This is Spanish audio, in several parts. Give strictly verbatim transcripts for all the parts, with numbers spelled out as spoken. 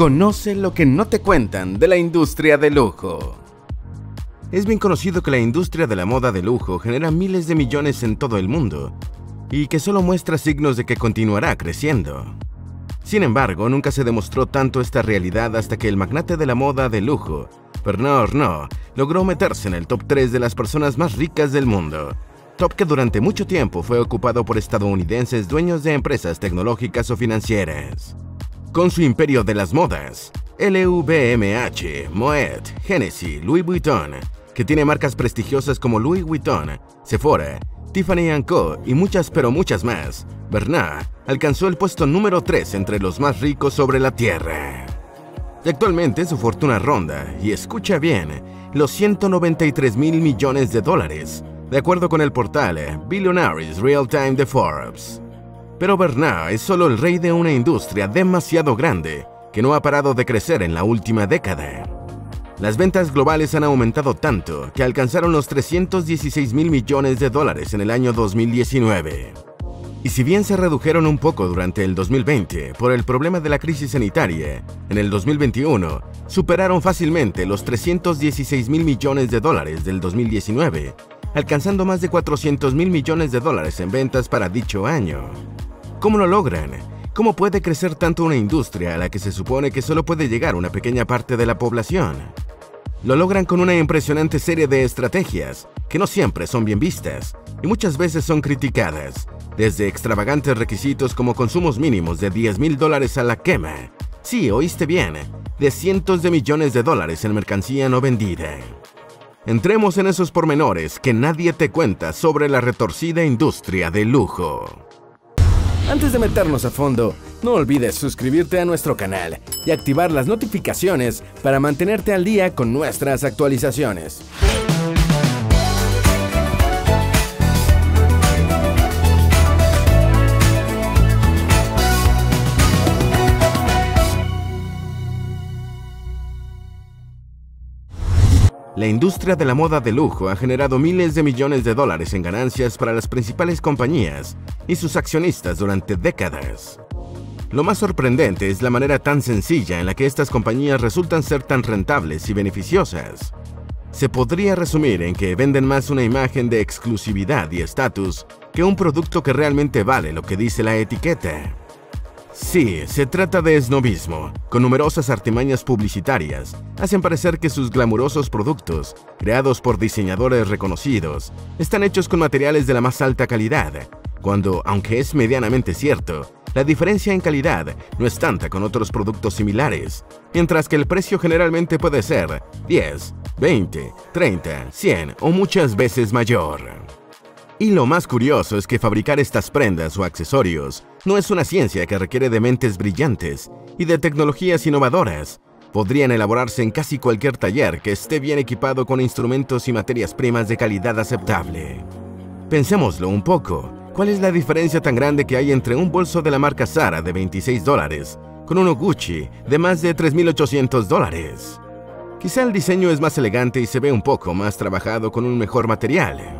Conoce lo que no te cuentan de la industria de lujo. Es bien conocido que la industria de la moda de lujo genera miles de millones en todo el mundo y que solo muestra signos de que continuará creciendo. Sin embargo, nunca se demostró tanto esta realidad hasta que el magnate de la moda de lujo, Bernard Arnault, logró meterse en el top tres de las personas más ricas del mundo, top que durante mucho tiempo fue ocupado por estadounidenses dueños de empresas tecnológicas o financieras. Con su imperio de las modas, L V M H, Moet, Hennessy, Louis Vuitton, que tiene marcas prestigiosas como Louis Vuitton, Sephora, Tiffany and Co. y muchas pero muchas más, Bernard alcanzó el puesto número tres entre los más ricos sobre la Tierra. Y actualmente su fortuna ronda, y escucha bien, los ciento noventa y tres mil millones de dólares, de acuerdo con el portal Billionaires Real Time de Forbes. Pero Bernard es solo el rey de una industria demasiado grande que no ha parado de crecer en la última década. Las ventas globales han aumentado tanto que alcanzaron los trescientos dieciséis mil millones de dólares en el año dos mil diecinueve. Y si bien se redujeron un poco durante el dos mil veinte por el problema de la crisis sanitaria, en el dos mil veintiuno superaron fácilmente los trescientos dieciséis mil millones de dólares del dos mil diecinueve, alcanzando más de cuatrocientos mil millones de dólares en ventas para dicho año. ¿Cómo lo logran? ¿Cómo puede crecer tanto una industria a la que se supone que solo puede llegar una pequeña parte de la población? Lo logran con una impresionante serie de estrategias que no siempre son bien vistas y muchas veces son criticadas, desde extravagantes requisitos como consumos mínimos de diez mil dólares a la quema. Sí, oíste bien, de cientos de millones de dólares en mercancía no vendida. Entremos en esos pormenores que nadie te cuenta sobre la retorcida industria del lujo. Antes de meternos a fondo, no olvides suscribirte a nuestro canal y activar las notificaciones para mantenerte al día con nuestras actualizaciones. La industria de la moda de lujo ha generado miles de millones de dólares en ganancias para las principales compañías y sus accionistas durante décadas. Lo más sorprendente es la manera tan sencilla en la que estas compañías resultan ser tan rentables y beneficiosas. Se podría resumir en que venden más una imagen de exclusividad y estatus que un producto que realmente vale lo que dice la etiqueta. Sí, se trata de esnobismo, con numerosas artimañas publicitarias, hacen parecer que sus glamurosos productos, creados por diseñadores reconocidos, están hechos con materiales de la más alta calidad, cuando, aunque es medianamente cierto, la diferencia en calidad no es tanta con otros productos similares, mientras que el precio generalmente puede ser diez, veinte, treinta, cien o muchas veces mayor. Y lo más curioso es que fabricar estas prendas o accesorios no es una ciencia que requiere de mentes brillantes y de tecnologías innovadoras. Podrían elaborarse en casi cualquier taller que esté bien equipado con instrumentos y materias primas de calidad aceptable. Pensémoslo un poco. ¿Cuál es la diferencia tan grande que hay entre un bolso de la marca Zara de veintiséis dólares con uno Gucci de más de tres mil ochocientos dólares? Quizá el diseño es más elegante y se ve un poco más trabajado con un mejor material.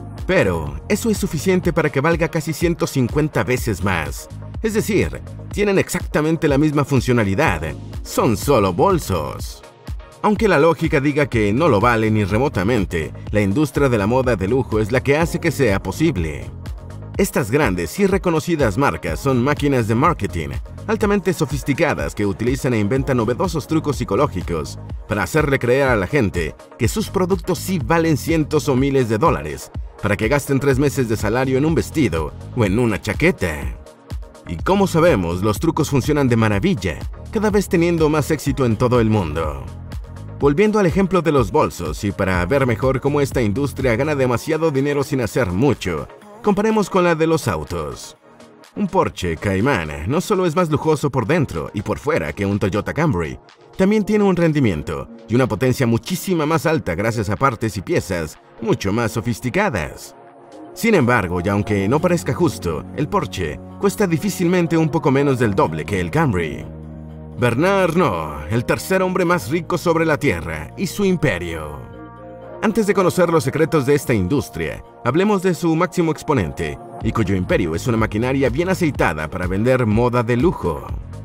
Pero eso es suficiente para que valga casi ciento cincuenta veces más. Es decir, tienen exactamente la misma funcionalidad, son solo bolsos. Aunque la lógica diga que no lo vale ni remotamente, la industria de la moda de lujo es la que hace que sea posible. Estas grandes y reconocidas marcas son máquinas de marketing altamente sofisticadas que utilizan e inventan novedosos trucos psicológicos para hacerle creer a la gente que sus productos sí valen cientos o miles de dólares, para que gasten tres meses de salario en un vestido o en una chaqueta. Y como sabemos, los trucos funcionan de maravilla, cada vez teniendo más éxito en todo el mundo. Volviendo al ejemplo de los bolsos, y para ver mejor cómo esta industria gana demasiado dinero sin hacer mucho, comparemos con la de los autos. Un Porsche Cayman no solo es más lujoso por dentro y por fuera que un Toyota Camry, también tiene un rendimiento y una potencia muchísima más alta gracias a partes y piezas mucho más sofisticadas. Sin embargo, y aunque no parezca justo, el Porsche cuesta difícilmente un poco menos del doble que el Camry. Bernard Arnault, el tercer hombre más rico sobre la Tierra, y su imperio. Antes de conocer los secretos de esta industria, hablemos de su máximo exponente, y cuyo imperio es una maquinaria bien aceitada para vender moda de lujo.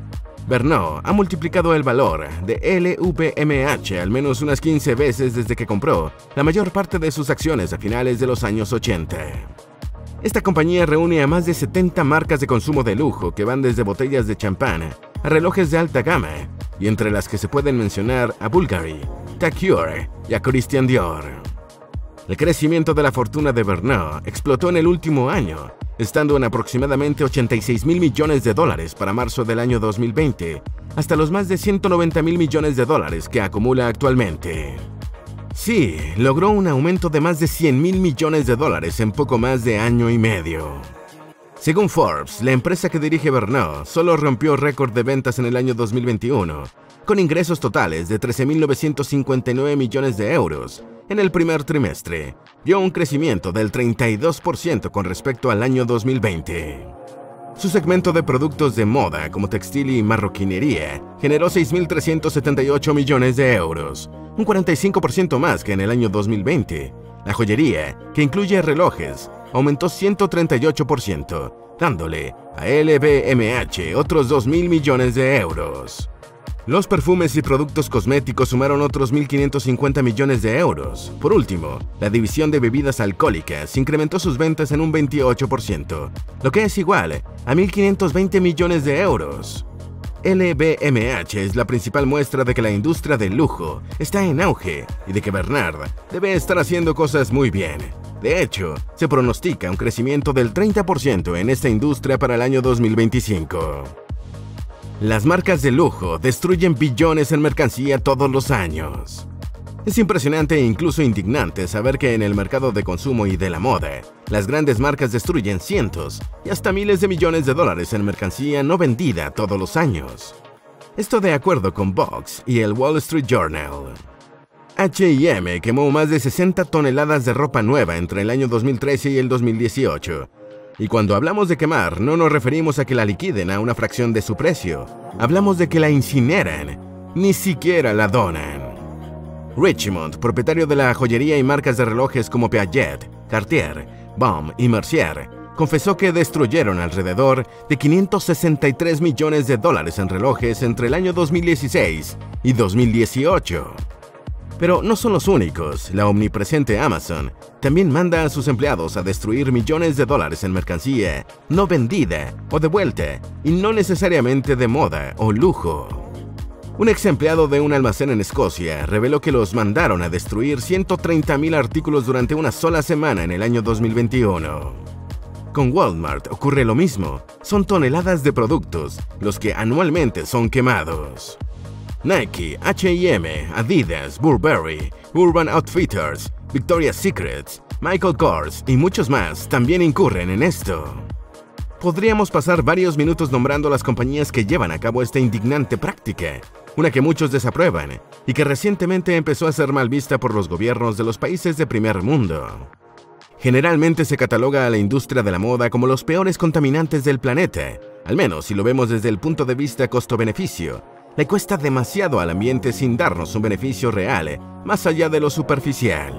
Bernard ha multiplicado el valor de L V M H al menos unas quince veces desde que compró la mayor parte de sus acciones a finales de los años ochenta. Esta compañía reúne a más de setenta marcas de consumo de lujo que van desde botellas de champán a relojes de alta gama, y entre las que se pueden mencionar a Bulgari, Tag Heuer y a Christian Dior. El crecimiento de la fortuna de Bernard explotó en el último año, estando en aproximadamente ochenta y seis mil millones de dólares para marzo del año dos mil veinte, hasta los más de ciento noventa mil millones de dólares que acumula actualmente. Sí, logró un aumento de más de cien mil millones de dólares en poco más de año y medio. Según Forbes, la empresa que dirige Bernard solo rompió récord de ventas en el año dos mil veintiuno, con ingresos totales de trece mil novecientos cincuenta y nueve millones de euros. En el primer trimestre, dio un crecimiento del treinta y dos por ciento con respecto al año dos mil veinte. Su segmento de productos de moda como textil y marroquinería generó seis mil trescientos setenta y ocho millones de euros, un cuarenta y cinco por ciento más que en el año dos mil veinte. La joyería, que incluye relojes, aumentó ciento treinta y ocho por ciento, dándole a L V M H otros dos mil millones de euros. Los perfumes y productos cosméticos sumaron otros mil quinientos cincuenta millones de euros. Por último, la división de bebidas alcohólicas incrementó sus ventas en un veintiocho por ciento, lo que es igual a mil quinientos veinte millones de euros. L V M H es la principal muestra de que la industria del lujo está en auge y de que Bernard debe estar haciendo cosas muy bien. De hecho, se pronostica un crecimiento del treinta por ciento en esta industria para el año dos mil veinticinco. Las marcas de lujo destruyen billones en mercancía todos los años. Es impresionante e incluso indignante saber que en el mercado de consumo y de la moda, las grandes marcas destruyen cientos y hasta miles de millones de dólares en mercancía no vendida todos los años. Esto de acuerdo con Vox y el Wall Street Journal. H y M quemó más de sesenta toneladas de ropa nueva entre el año dos mil trece y el dos mil dieciocho. Y cuando hablamos de quemar, no nos referimos a que la liquiden a una fracción de su precio. Hablamos de que la incineran, ni siquiera la donan. Richemont, propietario de la joyería y marcas de relojes como Piaget, Cartier, Baum y Mercier, confesó que destruyeron alrededor de quinientos sesenta y tres millones de dólares en relojes entre el año dos mil dieciséis y dos mil dieciocho. Pero no son los únicos. La omnipresente Amazon también manda a sus empleados a destruir millones de dólares en mercancía no vendida o de vuelta, y no necesariamente de moda o lujo. Un ex empleado de un almacén en Escocia reveló que los mandaron a destruir ciento treinta mil artículos durante una sola semana en el año dos mil veintiuno. Con Walmart ocurre lo mismo. Son toneladas de productos los que anualmente son quemados. Nike, H y M, Adidas, Burberry, Urban Outfitters, Victoria's Secret, Michael Kors y muchos más también incurren en esto. Podríamos pasar varios minutos nombrando las compañías que llevan a cabo esta indignante práctica, una que muchos desaprueban y que recientemente empezó a ser mal vista por los gobiernos de los países de primer mundo. Generalmente se cataloga a la industria de la moda como los peores contaminantes del planeta, al menos si lo vemos desde el punto de vista costo-beneficio. Le cuesta demasiado al ambiente sin darnos un beneficio real, más allá de lo superficial.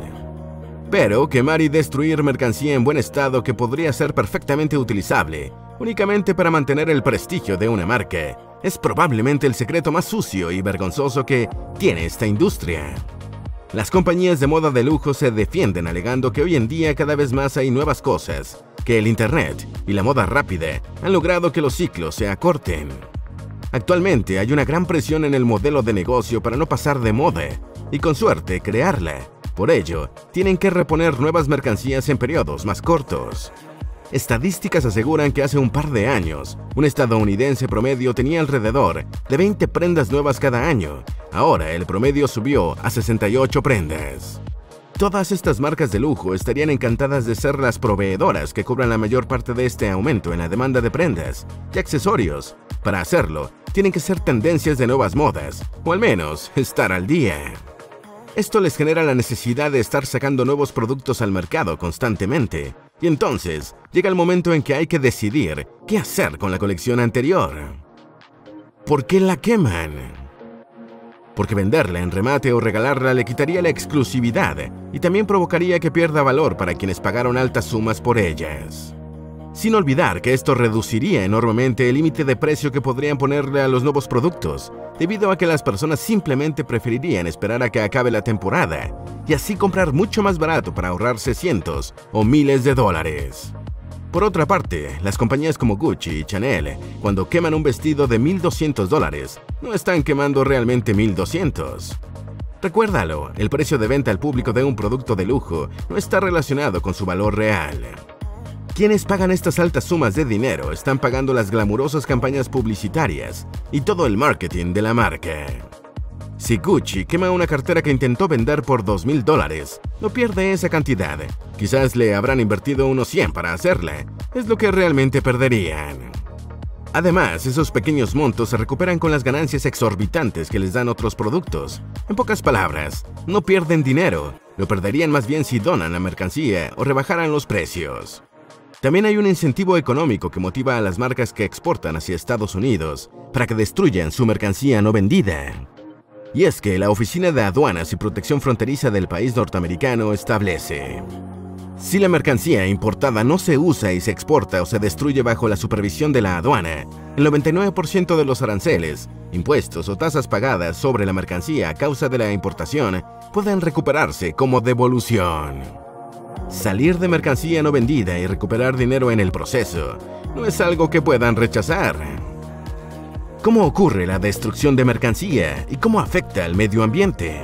Pero quemar y destruir mercancía en buen estado que podría ser perfectamente utilizable, únicamente para mantener el prestigio de una marca, es probablemente el secreto más sucio y vergonzoso que tiene esta industria. Las compañías de moda de lujo se defienden alegando que hoy en día cada vez más hay nuevas cosas, que el internet y la moda rápida han logrado que los ciclos se acorten. Actualmente hay una gran presión en el modelo de negocio para no pasar de moda y con suerte crearla. Por ello, tienen que reponer nuevas mercancías en periodos más cortos. Estadísticas aseguran que hace un par de años, un estadounidense promedio tenía alrededor de veinte prendas nuevas cada año. Ahora el promedio subió a sesenta y ocho prendas. Todas estas marcas de lujo estarían encantadas de ser las proveedoras que cubran la mayor parte de este aumento en la demanda de prendas y accesorios. Para hacerlo, tienen que ser tendencias de nuevas modas, o al menos estar al día. Esto les genera la necesidad de estar sacando nuevos productos al mercado constantemente, y entonces llega el momento en que hay que decidir qué hacer con la colección anterior. ¿Por qué la queman? Porque venderla en remate o regalarla le quitaría la exclusividad y también provocaría que pierda valor para quienes pagaron altas sumas por ellas. Sin olvidar que esto reduciría enormemente el límite de precio que podrían ponerle a los nuevos productos, debido a que las personas simplemente preferirían esperar a que acabe la temporada y así comprar mucho más barato para ahorrarse cientos o miles de dólares. Por otra parte, las compañías como Gucci y Chanel, cuando queman un vestido de mil doscientos dólares, no están quemando realmente mil doscientos. Recuérdalo, el precio de venta al público de un producto de lujo no está relacionado con su valor real. Quienes pagan estas altas sumas de dinero están pagando las glamurosas campañas publicitarias y todo el marketing de la marca. Si Gucci quema una cartera que intentó vender por dos mil dólares, no pierde esa cantidad. Quizás le habrán invertido unos cien para hacerla. Es lo que realmente perderían. Además, esos pequeños montos se recuperan con las ganancias exorbitantes que les dan otros productos. En pocas palabras, no pierden dinero. Lo perderían más bien si donan la mercancía o rebajaran los precios. También hay un incentivo económico que motiva a las marcas que exportan hacia Estados Unidos para que destruyan su mercancía no vendida. Y es que la Oficina de Aduanas y Protección Fronteriza del país norteamericano establece: si la mercancía importada no se usa y se exporta o se destruye bajo la supervisión de la aduana, el noventa y nueve por ciento de los aranceles, impuestos o tasas pagadas sobre la mercancía a causa de la importación pueden recuperarse como devolución. Salir de mercancía no vendida y recuperar dinero en el proceso no es algo que puedan rechazar. ¿Cómo ocurre la destrucción de mercancía y cómo afecta al medio ambiente?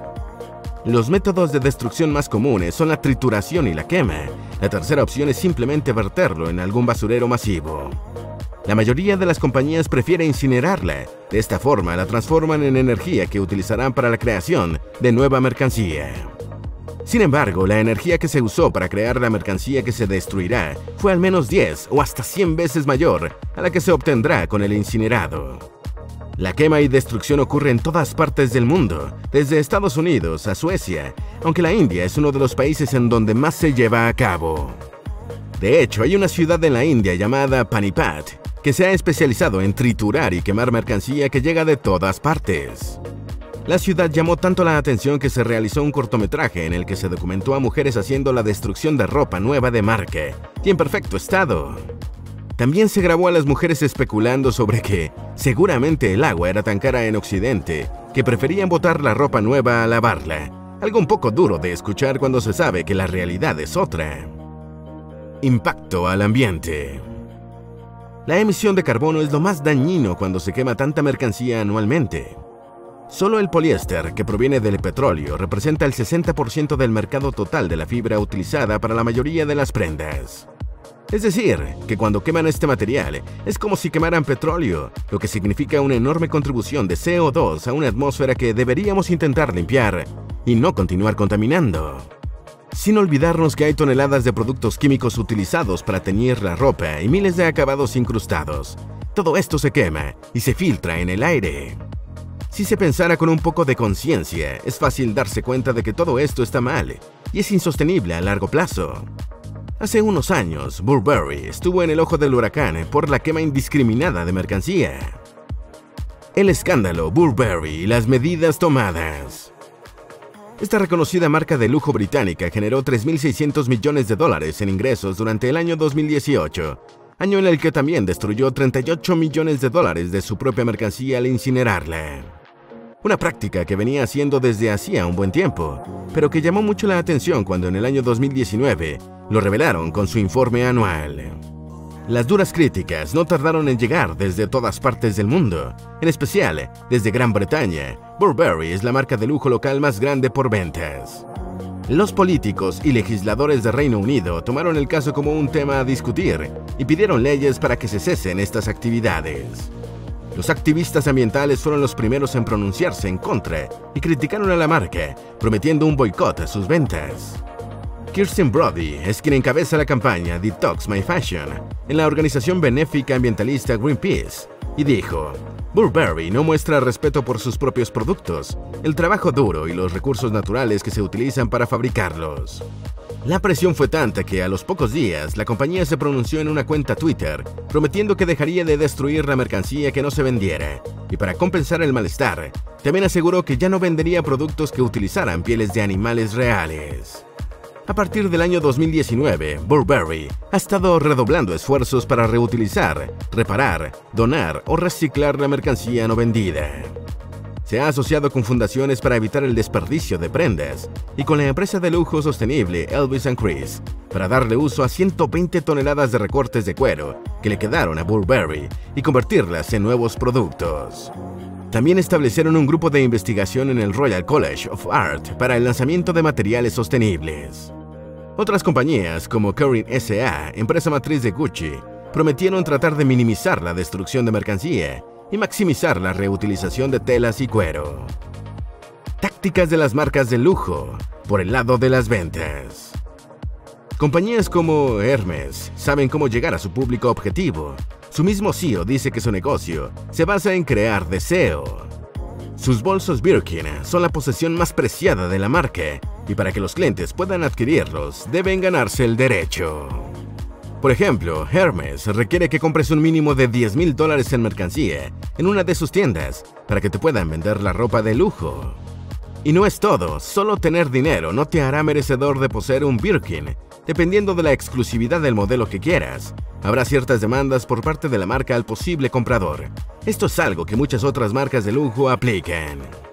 Los métodos de destrucción más comunes son la trituración y la quema. La tercera opción es simplemente verterlo en algún basurero masivo. La mayoría de las compañías prefiere incinerarla. De esta forma la transforman en energía que utilizarán para la creación de nueva mercancía. Sin embargo, la energía que se usó para crear la mercancía que se destruirá fue al menos diez o hasta cien veces mayor a la que se obtendrá con el incinerado. La quema y destrucción ocurre en todas partes del mundo, desde Estados Unidos a Suecia, aunque la India es uno de los países en donde más se lleva a cabo. De hecho, hay una ciudad en la India llamada Panipat, que se ha especializado en triturar y quemar mercancía que llega de todas partes. La ciudad llamó tanto la atención que se realizó un cortometraje en el que se documentó a mujeres haciendo la destrucción de ropa nueva de marca y en perfecto estado. También se grabó a las mujeres especulando sobre que seguramente el agua era tan cara en Occidente que preferían botar la ropa nueva a lavarla, algo un poco duro de escuchar cuando se sabe que la realidad es otra. Impacto al ambiente. La emisión de carbono es lo más dañino cuando se quema tanta mercancía anualmente. Solo el poliéster, que proviene del petróleo, representa el sesenta por ciento del mercado total de la fibra utilizada para la mayoría de las prendas. Es decir, que cuando queman este material, es como si quemaran petróleo, lo que significa una enorme contribución de C O dos a una atmósfera que deberíamos intentar limpiar y no continuar contaminando. Sin olvidarnos que hay toneladas de productos químicos utilizados para teñir la ropa y miles de acabados incrustados. Todo esto se quema y se filtra en el aire. Si se pensara con un poco de conciencia, es fácil darse cuenta de que todo esto está mal y es insostenible a largo plazo. Hace unos años, Burberry estuvo en el ojo del huracán por la quema indiscriminada de mercancía. El escándalo Burberry y las medidas tomadas. Esta reconocida marca de lujo británica generó tres mil seiscientos millones de dólares en ingresos durante el año dos mil dieciocho, año en el que también destruyó treinta y ocho millones de dólares de su propia mercancía al incinerarla. Una práctica que venía haciendo desde hacía un buen tiempo, pero que llamó mucho la atención cuando en el año dos mil diecinueve lo revelaron con su informe anual. Las duras críticas no tardaron en llegar desde todas partes del mundo, en especial desde Gran Bretaña. Burberry es la marca de lujo local más grande por ventas. Los políticos y legisladores de Reino Unido tomaron el caso como un tema a discutir y pidieron leyes para que se cesen estas actividades. Los activistas ambientales fueron los primeros en pronunciarse en contra y criticaron a la marca, prometiendo un boicot a sus ventas. Kirsten Brody es quien encabeza la campaña Detox My Fashion en la organización benéfica ambientalista Greenpeace y dijo: Burberry no muestra respeto por sus propios productos, el trabajo duro y los recursos naturales que se utilizan para fabricarlos. La presión fue tanta que a los pocos días la compañía se pronunció en una cuenta Twitter prometiendo que dejaría de destruir la mercancía que no se vendiera, y para compensar el malestar, también aseguró que ya no vendería productos que utilizaran pieles de animales reales. A partir del año dos mil diecinueve, Burberry ha estado redoblando esfuerzos para reutilizar, reparar, donar o reciclar la mercancía no vendida. Se ha asociado con fundaciones para evitar el desperdicio de prendas y con la empresa de lujo sostenible Elvis and Chris para darle uso a ciento veinte toneladas de recortes de cuero que le quedaron a Burberry y convertirlas en nuevos productos. También establecieron un grupo de investigación en el Royal College of Art para el lanzamiento de materiales sostenibles. Otras compañías, como Kering S A, empresa matriz de Gucci, prometieron tratar de minimizar la destrucción de mercancía y maximizar la reutilización de telas y cuero. Tácticas de las marcas de lujo por el lado de las ventas. Compañías como Hermes saben cómo llegar a su público objetivo. Su mismo C E O dice que su negocio se basa en crear deseo. Sus bolsos Birkin son la posesión más preciada de la marca y para que los clientes puedan adquirirlos deben ganarse el derecho. Por ejemplo, Hermes requiere que compres un mínimo de diez mil dólares en mercancía en una de sus tiendas para que te puedan vender la ropa de lujo. Y no es todo, solo tener dinero no te hará merecedor de poseer un Birkin. Dependiendo de la exclusividad del modelo que quieras, habrá ciertas demandas por parte de la marca al posible comprador. Esto es algo que muchas otras marcas de lujo aplican.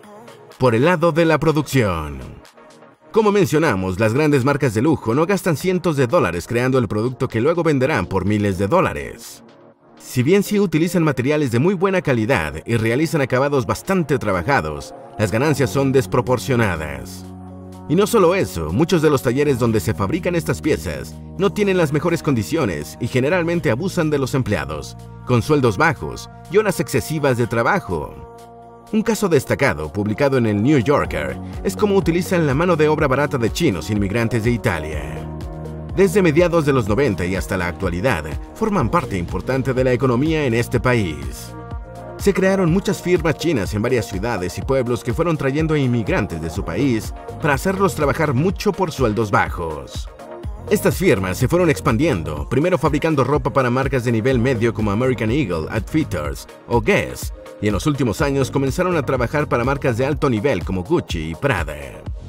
Por el lado de la producción. Como mencionamos, las grandes marcas de lujo no gastan cientos de dólares creando el producto que luego venderán por miles de dólares. Si bien sí utilizan materiales de muy buena calidad y realizan acabados bastante trabajados, las ganancias son desproporcionadas. Y no solo eso, muchos de los talleres donde se fabrican estas piezas no tienen las mejores condiciones y generalmente abusan de los empleados, con sueldos bajos y horas excesivas de trabajo. Un caso destacado, publicado en el New Yorker, es cómo utilizan la mano de obra barata de chinos inmigrantes de Italia. Desde mediados de los noventa y hasta la actualidad, forman parte importante de la economía en este país. Se crearon muchas firmas chinas en varias ciudades y pueblos que fueron trayendo a inmigrantes de su país para hacerlos trabajar mucho por sueldos bajos. Estas firmas se fueron expandiendo, primero fabricando ropa para marcas de nivel medio como American Eagle, Outfitters o Guess, y en los últimos años comenzaron a trabajar para marcas de alto nivel como Gucci y Prada.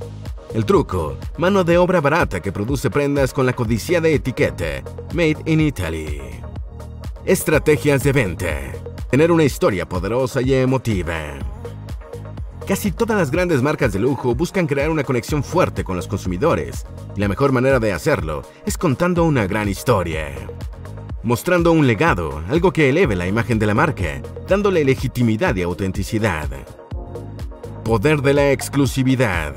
El truco, mano de obra barata que produce prendas con la codiciada etiqueta Made in Italy. Estrategias de venta. Tener una historia poderosa y emotiva. Casi todas las grandes marcas de lujo buscan crear una conexión fuerte con los consumidores, y la mejor manera de hacerlo es contando una gran historia. Mostrando un legado, algo que eleve la imagen de la marca, dándole legitimidad y autenticidad. Poder de la exclusividad.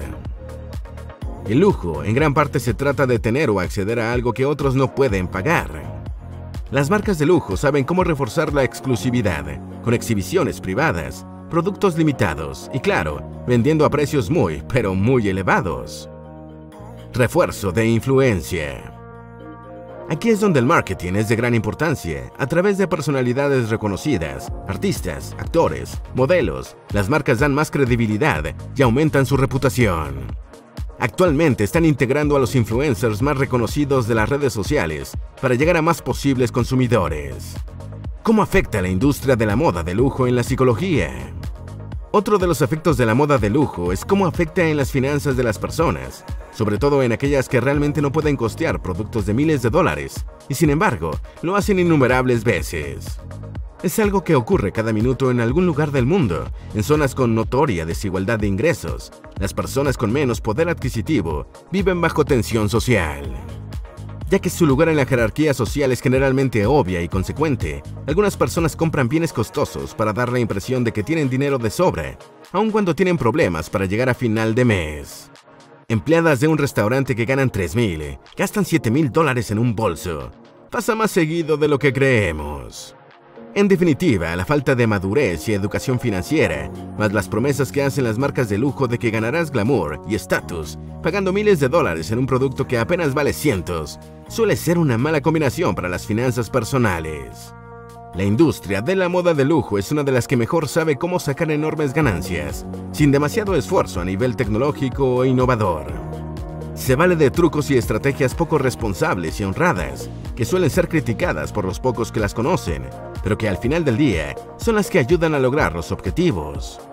El lujo, en gran parte, se trata de tener o acceder a algo que otros no pueden pagar. Las marcas de lujo saben cómo reforzar la exclusividad, con exhibiciones privadas, productos limitados y, claro, vendiendo a precios muy, pero muy elevados. Refuerzo de influencia. Aquí es donde el marketing es de gran importancia. A través de personalidades reconocidas, artistas, actores, modelos, las marcas dan más credibilidad y aumentan su reputación. Actualmente están integrando a los influencers más reconocidos de las redes sociales para llegar a más posibles consumidores. ¿Cómo afecta la industria de la moda de lujo en la psicología? Otro de los efectos de la moda de lujo es cómo afecta en las finanzas de las personas, sobre todo en aquellas que realmente no pueden costear productos de miles de dólares, y sin embargo, lo hacen innumerables veces. Es algo que ocurre cada minuto en algún lugar del mundo, en zonas con notoria desigualdad de ingresos. Las personas con menos poder adquisitivo viven bajo tensión social. Ya que su lugar en la jerarquía social es generalmente obvia y consecuente, algunas personas compran bienes costosos para dar la impresión de que tienen dinero de sobra, aun cuando tienen problemas para llegar a final de mes. Empleadas de un restaurante que ganan tres mil, gastan siete mil dólares en un bolso. Pasa más seguido de lo que creemos. En definitiva, la falta de madurez y educación financiera, más las promesas que hacen las marcas de lujo de que ganarás glamour y estatus, pagando miles de dólares en un producto que apenas vale cientos, suele ser una mala combinación para las finanzas personales. La industria de la moda de lujo es una de las que mejor sabe cómo sacar enormes ganancias, sin demasiado esfuerzo a nivel tecnológico e innovador. Se vale de trucos y estrategias poco responsables y honradas, que suelen ser criticadas por los pocos que las conocen, pero que al final del día son las que ayudan a lograr los objetivos.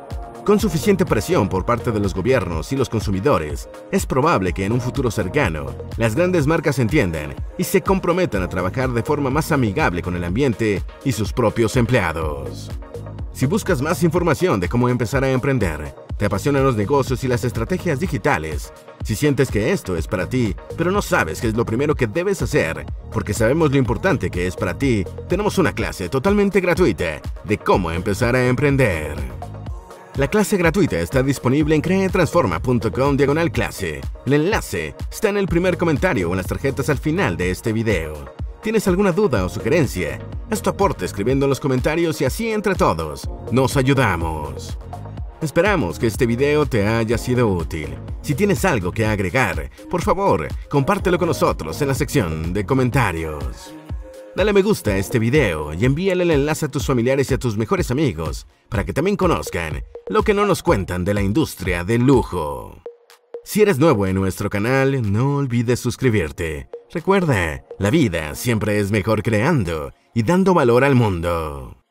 Con suficiente presión por parte de los gobiernos y los consumidores, es probable que en un futuro cercano, las grandes marcas entiendan y se comprometan a trabajar de forma más amigable con el ambiente y sus propios empleados. Si buscas más información de cómo empezar a emprender, te apasionan los negocios y las estrategias digitales, si sientes que esto es para ti, pero no sabes qué es lo primero que debes hacer, porque sabemos lo importante que es para ti, tenemos una clase totalmente gratuita de cómo empezar a emprender. La clase gratuita está disponible en creatransforma punto com diagonal clase. El enlace está en el primer comentario o en las tarjetas al final de este video. ¿Tienes alguna duda o sugerencia? Haz tu aporte escribiendo en los comentarios y así entre todos nos ayudamos. Esperamos que este video te haya sido útil. Si tienes algo que agregar, por favor, compártelo con nosotros en la sección de comentarios. Dale me gusta a este video y envíale el enlace a tus familiares y a tus mejores amigos para que también conozcan lo que no nos cuentan de la industria del lujo. Si eres nuevo en nuestro canal, no olvides suscribirte. Recuerda, la vida siempre es mejor creando y dando valor al mundo.